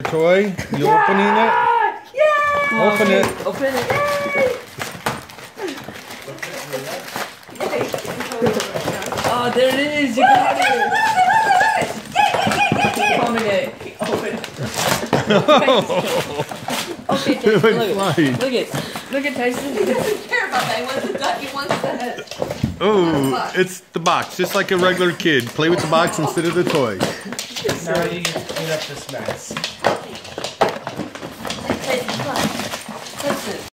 toy. You opening it? Yeah! Open it. Open it. Oh, there it is. You got it. Open it. Open it. Okay, Tyson, look at Tyson. He doesn't care about that. He wants the duck. He wants the head. Oh, it's the box, just like a regular kid. Play with the box instead of the toy. Now you can clean up this mess.